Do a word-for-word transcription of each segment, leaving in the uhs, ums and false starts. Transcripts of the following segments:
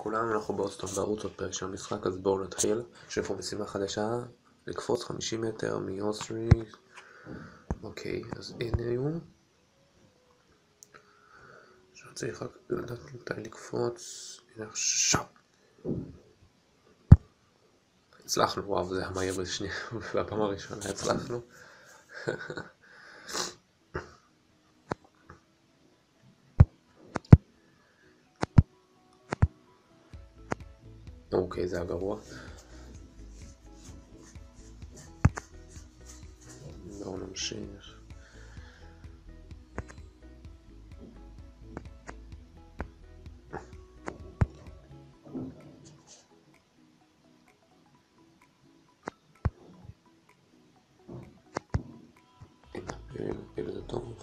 לכולם, אנחנו באוסטון בערוץ עוד פרק של המשחק, אז בואו נתחיל. יש לי פה משימה חדשה, לקפוץ חמישים מטר מאוסטרי. אוקיי, אז הנה הוא. עכשיו צריך רק לדעת מתי לקפוץ. הנה עכשיו. הצלחנו, וואו, זה היה מהיר בשנייה, והפעם הראשונה הצלחנו. אוקיי, זה היה גרוע. בואו נמשיך. הנה, זה טוב.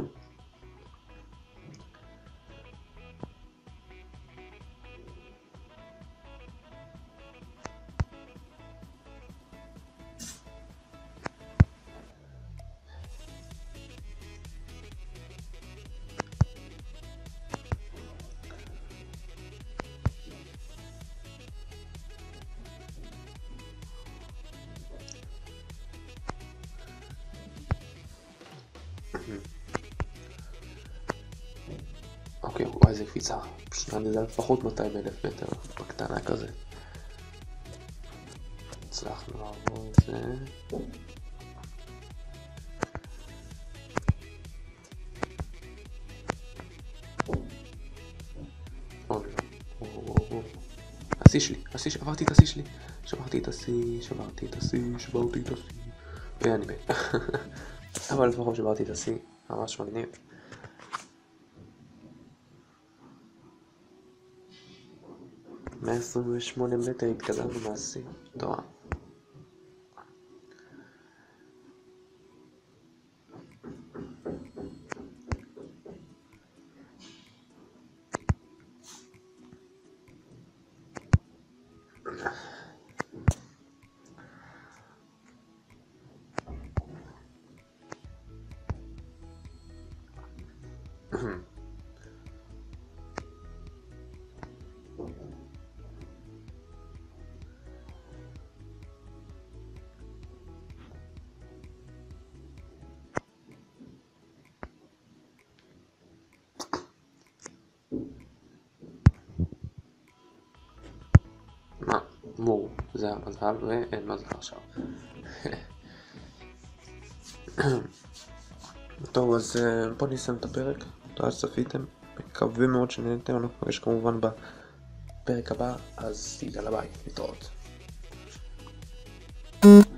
אוקיי, וואי, איזה קפיצה. פשוט זה לפחות מאתיים אלף מטר בקטנה כזה. הצלחנו לעבור את זה. אוי, לא. השיא שלי, השיא שלי, עברתי את השיא שלי. שברתי את השיא, שברתי את השיא, שברתי את השיא. ואני מת. אבל לפחות שברתי את השיא, ממש מגניב. מאה עשרים ושמונה מטר התקדמנו מהשיא. טוב. מה? מו, זה המזל ואין מזל עכשיו. טוב, אז בואו נסיים את הפרק. תודה שצפיתם, מקווה מאוד שנהנתם. אנחנו נפגש כמובן בפרק הבא, אז יאללה ביי, להתראות.